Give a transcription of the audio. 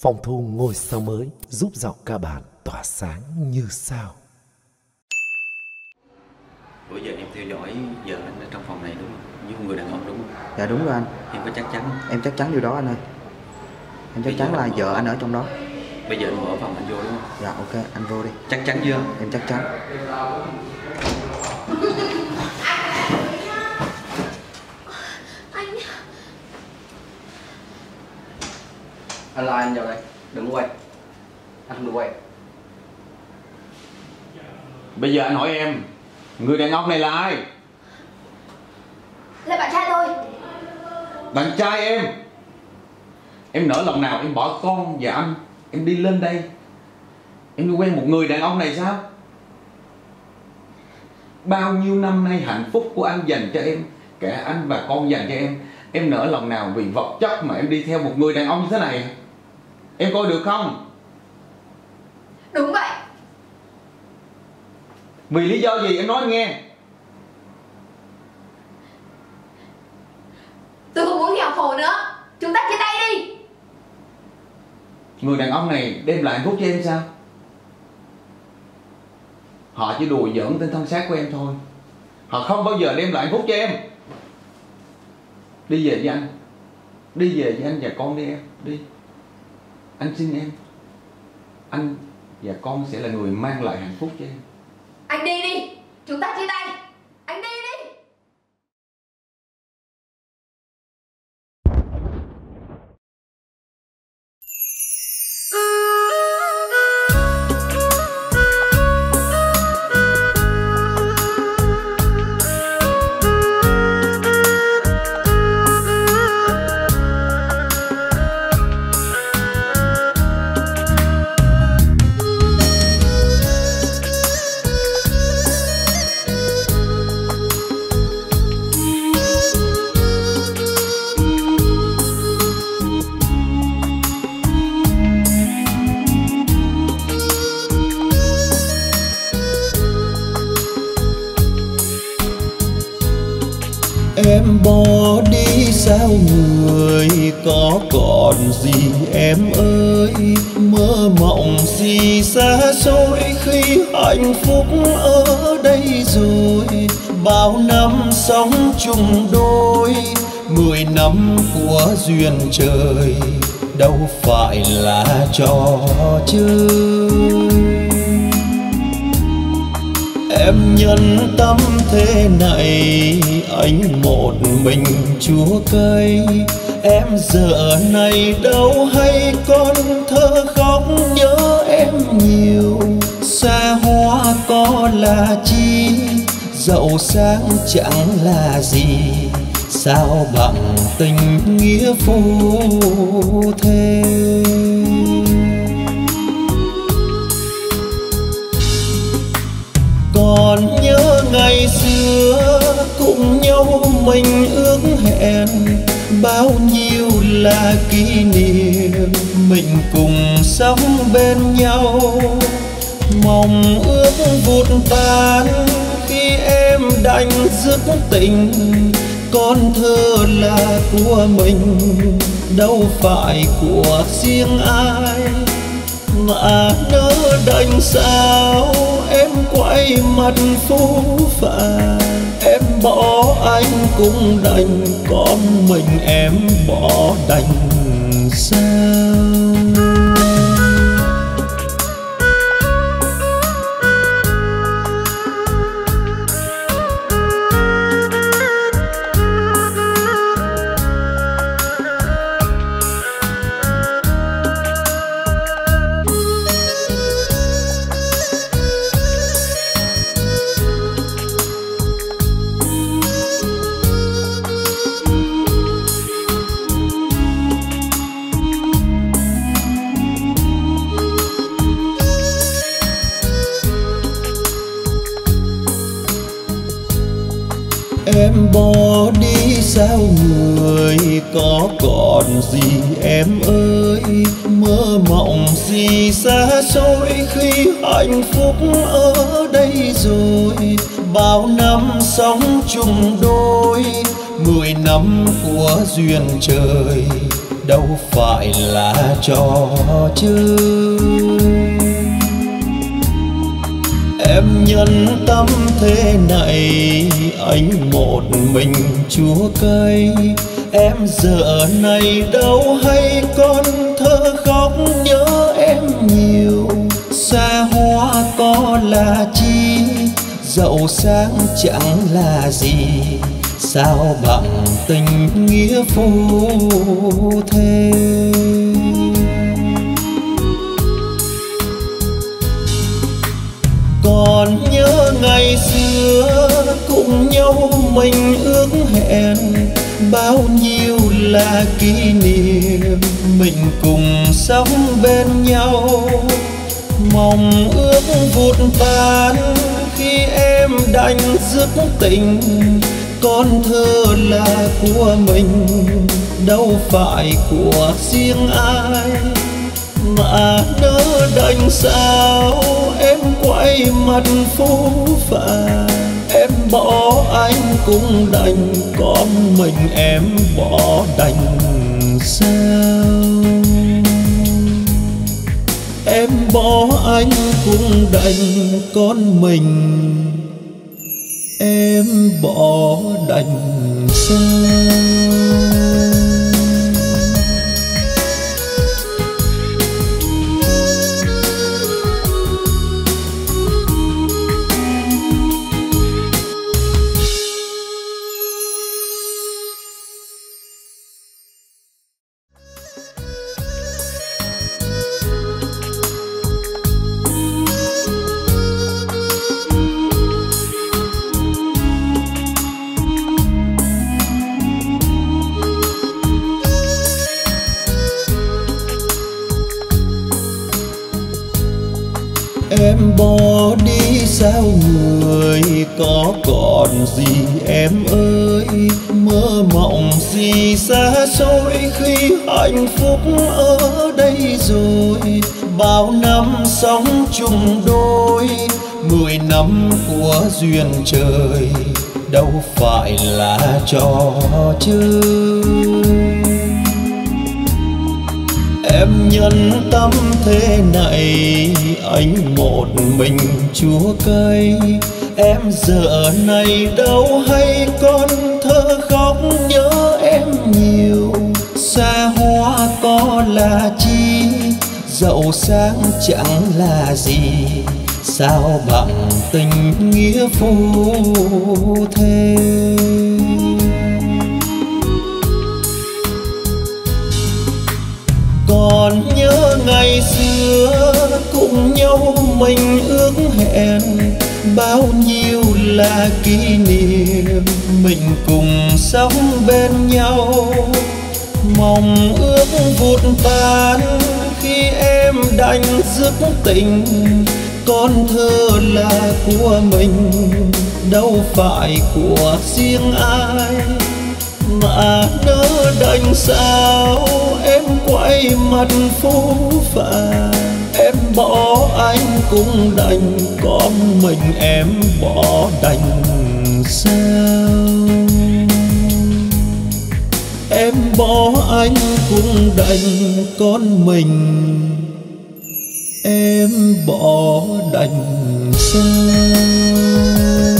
Phòng thu ngôi sao mới giúp giọng ca bản tỏa sáng như sao. Bữa giờ em theo dõi vợ anh ở trong phòng này đúng không? Như một người đàn ông đúng không? Dạ đúng rồi anh. Em có chắc chắn không? Em chắc chắn điều đó anh ơi. Em chắc chắn là vợ anh ở trong đó. Bây giờ anh mở phòng anh vô đúng không? Dạ ok, anh vô đi. Chắc chắn chưa? Em chắc chắn. Anh la anh vào đây, đừng quay. Anh không được quay. Bây giờ anh hỏi em, người đàn ông này là ai? Là bạn trai tôi. Bạn trai em? Em nỡ lòng nào em bỏ con và anh, em đi lên đây, em đi quen một người đàn ông này sao? Bao nhiêu năm nay hạnh phúc của anh dành cho em, cả anh và con dành cho em nỡ lòng nào vì vật chất mà em đi theo một người đàn ông như thế này? Em coi được không? Đúng vậy. Vì lý do gì em nói nghe. Tôi không muốn nghèo khổ nữa. Chúng ta chia tay đi. Người đàn ông này đem lại hạnh phúc cho em sao? Họ chỉ đùa giỡn tên thân xác của em thôi. Họ không bao giờ đem lại hạnh phúc cho em. Đi về với anh. Đi về với anh và con đi em. Đi. Anh xin em. Anh và con sẽ là người mang lại hạnh phúc cho em. Anh đi đi. Chúng ta chia tay. Anh đi đi. Em bỏ đi sao người có còn gì em ơi, mơ mộng gì xa xôi khi hạnh phúc ở đây rồi. Bao năm sống chung đôi, 10 năm của duyên trời đâu phải là trò chơi. Em nhân tâm thế này, anh một mình chúa cây. Em giờ này đâu hay con thơ khóc nhớ em nhiều. Xa hoa có là chi, giàu sang chẳng là gì, sao bằng tình nghĩa phu thê. Còn nhớ ngày xưa cùng nhau mình ước hẹn, bao nhiêu là kỷ niệm mình cùng sống bên nhau. Mong ước vụt tan khi em đành dứt tình, con thơ là của mình đâu phải của riêng ai. Mà nỡ đành sao em quay mặt phũ phàng, em bỏ anh cũng đành, con mình em bỏ đành sao? Em bỏ đi sao người có còn gì em ơi, mơ mộng gì xa xôi khi hạnh phúc ở đây rồi. Bao năm sống chung đôi, 10 năm của duyên trời đâu phải là trò chơi. Em nhân tâm thế này, anh một mình chúa cây. Em giờ này đâu hay con thơ khóc nhớ em nhiều. Xa hoa có là chi, dẫu sáng chẳng là gì, sao bằng tình nghĩa phu thê. Còn nhớ ngày xưa cùng nhau mình ước hẹn, bao nhiêu là kỷ niệm mình cùng sống bên nhau. Mong ước vụt tan khi em đành dứt tình, con thơ là của mình đâu phải của riêng ai. Mà nỡ đành sao em quay mặt phũ phàng, em bỏ anh cũng đành, có mình em bỏ đành sao. Em bỏ anh cũng đành, con mình em bỏ đành sao. Em bỏ đi sao người có còn gì em ơi. Mơ mộng gì xa xôi khi hạnh phúc ở đây rồi. Bao năm sống chung đôi, 10 năm của duyên trời đâu phải là trò chơi. Em nhân tâm thế này, anh một mình chúa cây. Em giờ này đâu hay con thơ khóc nhớ em nhiều. Xa hoa có là chi, dẫu sáng chẳng là gì, sao bằng tình nghĩa phu thê. Còn nhớ ngày xưa cùng nhau mình ước hẹn, bao nhiêu là kỷ niệm mình cùng sống bên nhau. Mong ước vụt tan khi em đành dứt tình, con thơ là của mình đâu phải của riêng ai. Mà nỡ đành sao em quay mặt phũ phàng, em bỏ anh cũng đành, có mình em bỏ đành sao. Em bỏ anh cũng đành, con mình em bỏ đành sao.